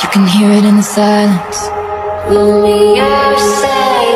You can hear it in the silence. Pull me outside.